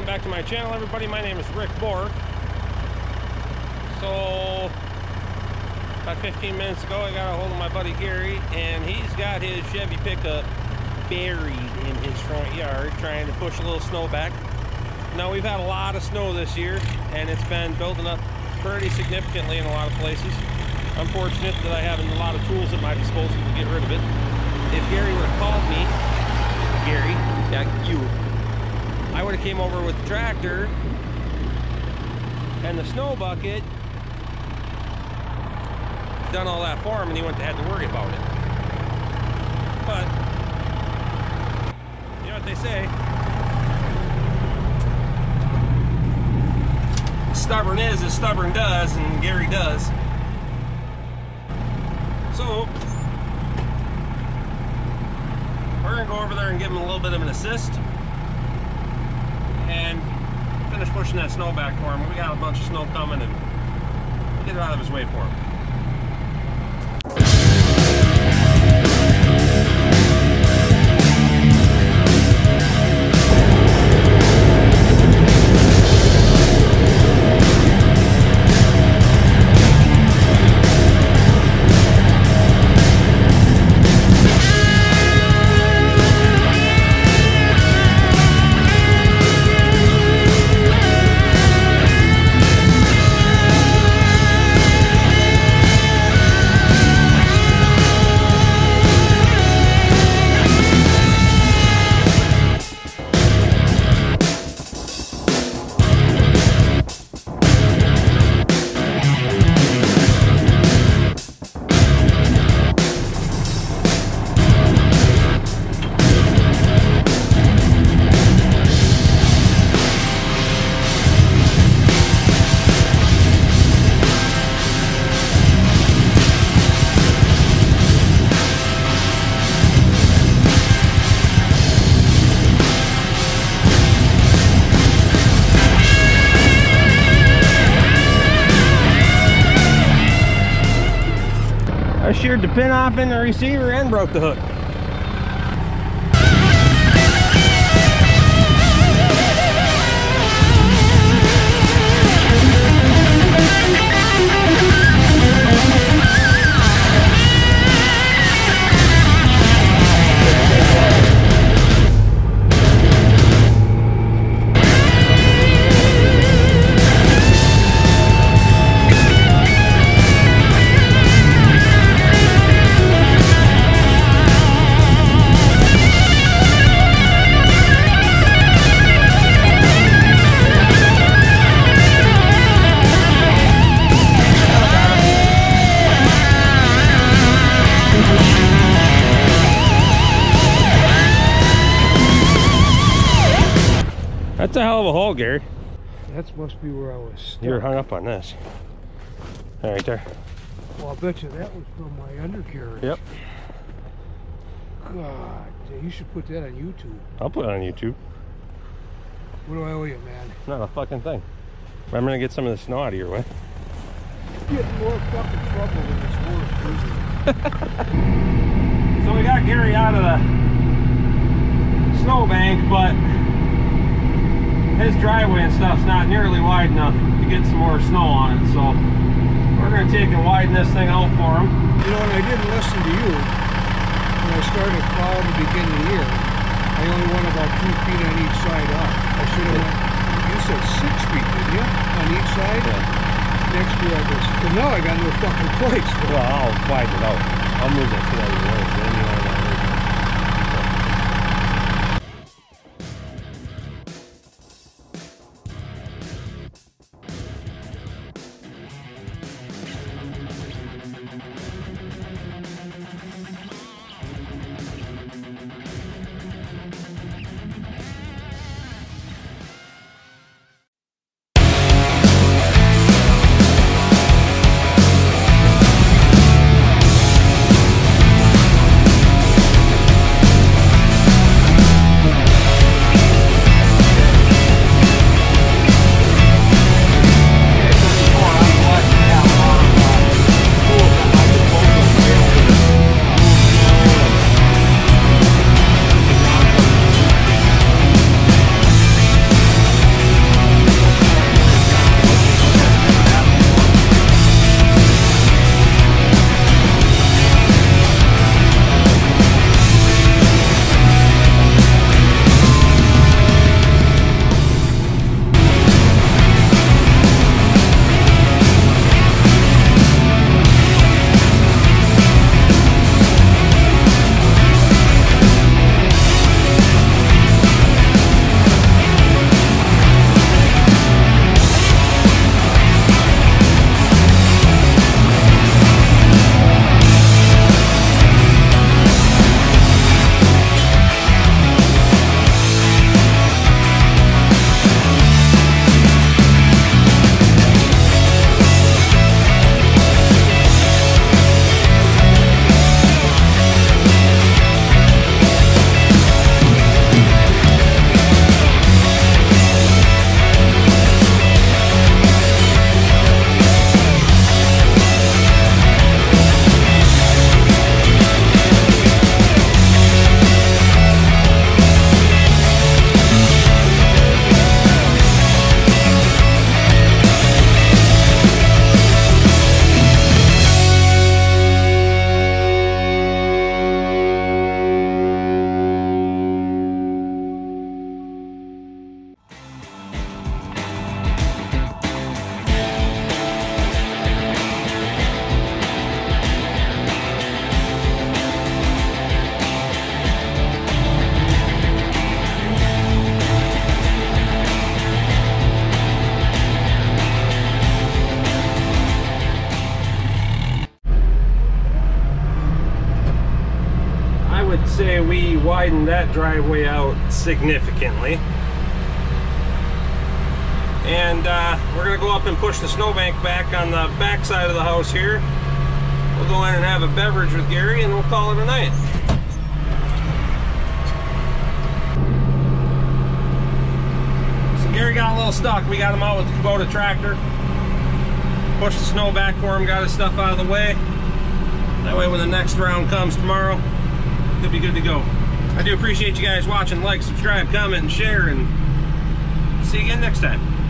welcome back to my channel, everybody. My name is Rick Bork. So, about 15 minutes ago, I got a hold of my buddy Gary, and he's got his Chevy pickup buried in his front yard, trying to push a little snow back. Now, we've had a lot of snow this year, and it's been building up pretty significantly in a lot of places. I'm fortunate that I have a lot of tools at my disposal to get rid of it. If Gary would have called me, Gary, yeah, you, I would have came over with the tractor and the snow bucket, done all that for him, and he wouldn't have had to worry about it. But you know what they say, stubborn is as stubborn does, and Gary does. So we're gonna go over there and give him a little bit of an assist and finish pushing that snow back for him. We got a bunch of snow coming, and we'll get it out of his way for him. I sheared the pin off in the receiver and broke the hook. That's a hell of a hole, Gary. That must be where I was stuck. You were hung up on this. Right there. Well, I'll bet you that was from my undercarriage. Yep. God, you should put that on YouTube. I'll put it on YouTube. What do I owe you, man? Not a fucking thing. I'm gonna get some of the snow out of your way. Getting more fucking trouble than it's worth. So we got Gary out of the snowbank, but his driveway and stuff's not nearly wide enough to get some more snow on it, so we're going to take and widen this thing out for him. You know, and I didn't listen to you when I started plowing the beginning of the year. I only went about 2 feet on each side up. I should have went, you said 6 feet, didn't you? On each side? Yeah. Next year I guess. Because now I got no fucking place. Well, I'll widen it out. I'll move it to the other way, so then you know that. widened that driveway out significantly. And we're gonna go up and push the snowbank back on the back side of the house here. We'll go in and have a beverage with Gary and we'll call it a night. So Gary got a little stuck. We got him out with the Kubota tractor. Pushed the snow back for him, got his stuff out of the way. That way when the next round comes tomorrow, he'll be good to go. I do appreciate you guys watching. Like, subscribe, comment, and share, and see you again next time.